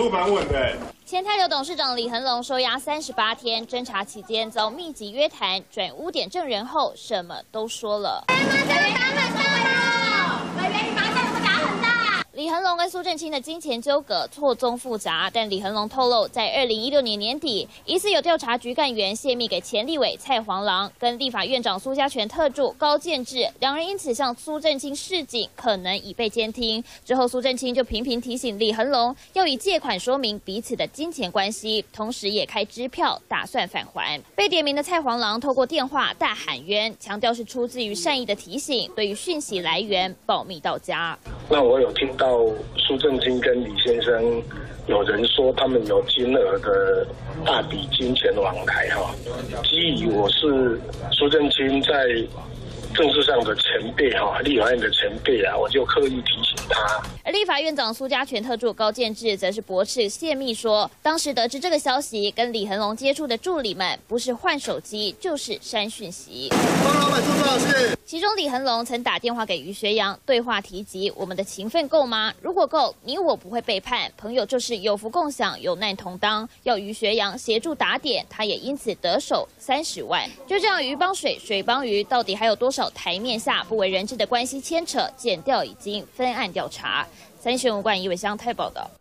蛮稳的。 前台流董事长李恒龙收押38天，侦查期间遭密集约谈，转污点证人后，什么都说了。李恒龙跟苏震清的金钱纠葛错综复杂，但李恒龙透露，在2016年年底，疑似有调查局干员泄密给前立委蔡黄郎跟立法院长苏家全特助高建志，两人因此向苏震清示警，可能已被监听。之后，苏震清就频频提醒李恒龙要以借款说明彼此的金钱关系，同时也开支票打算返还。被点名的蔡黄郎透过电话大喊冤，强调是出自于善意的提醒，对于讯息来源保密到家。 那我有听到苏震清跟李先生有人说他们有金额的大笔金钱往来哈，基于我是苏震清在政治上的前辈哈，立法院的前辈啊，我就刻意提醒他。 而立法院长苏家全特助高建志则是驳斥泄密说，当时得知这个消息，跟李恒龙接触的助理们不是换手机就是删讯息。 帮老板做多少事？ 其中李恒龙曾打电话给于学洋，对话提及我们的情分够吗？如果够，你我不会背叛，朋友就是有福共享，有难同当。要于学洋协助打点，他也因此得手30万。就这样鱼帮水，水帮鱼，到底还有多少台面下不为人知的关系牵扯？检调已经分案调查。3立新闻冠一伟香台报道。